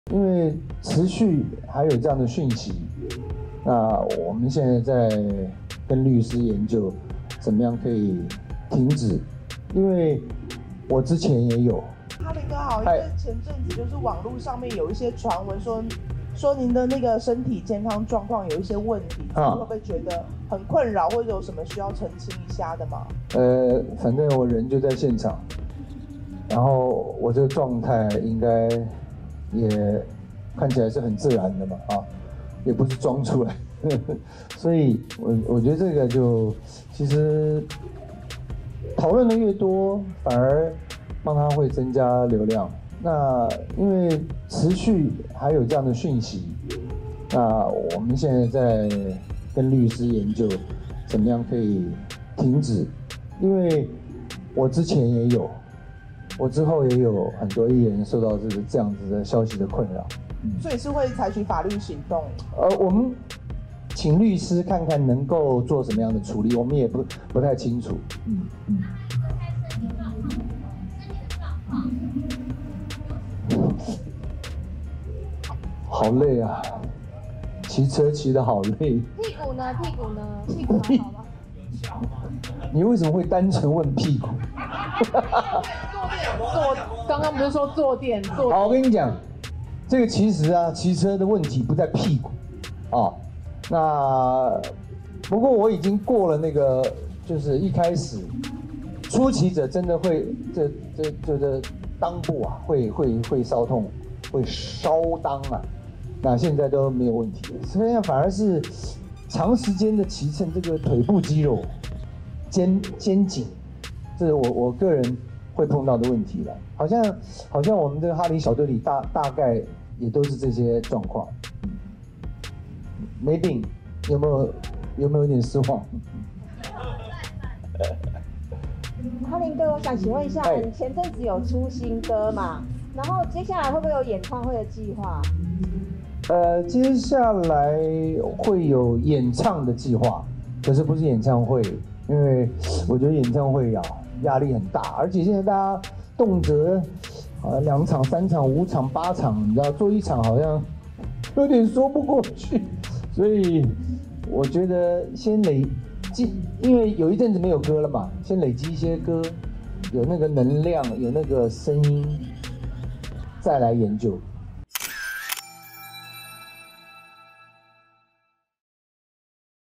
因为持续还有这样的讯息，那我们现在在跟律师研究，怎么样可以停止。因为我之前也有。 哈林哥好，因为前阵子就是网络上面有一些传闻说您的那个身体健康状况有一些问题，你会不会觉得很困扰，或者有什么需要澄清一下的吗？ 反正我人就在现场，然后我这个状态应该也看起来是很自然的嘛，也不是装出来，所以我觉得这个就其实讨论的越多，反而帮他会增加流量。那因为持续还有这样的讯息，那我们现在在跟律师研究，怎么样可以停止。因为我之前也有，我之后也有很多艺人受到这样子的消息的困扰， 所以是会采取法律行动。 我们请律师看看能够做什么样的处理，我们也不太清楚。好累啊，骑车骑得好累。 屁股呢？屁股还好吗？ 你为什么会单纯问屁股？ 刚刚不是说坐垫？ 好，我跟你讲，这个其实骑车的问题不在屁股，那不过我已经过了那个，就是一开始初期者真的会这裆部会烧痛，会烧裆啊。那现在都没有问题了，所以反而是长时间的骑乘，这个腿部肌肉、肩颈，这是我个人会碰到的问题了。好像我们这个哈林小队里大概也都是这些状况。没病，有没有点失望？ 哈林哥，我想请问一下，你前阵子有出新歌嘛？然后接下来会不会有演唱会的计划？ 接下来会有演唱的计划，可是不是演唱会，因为我觉得演唱会压力很大，而且现在大家动辄2场、3场、5场、8场，你知道做一场好像有点说不过去，所以我觉得先累积，因为有一阵子没有歌了嘛，先累积一些歌，有那个能量，有那个声音，再来研究。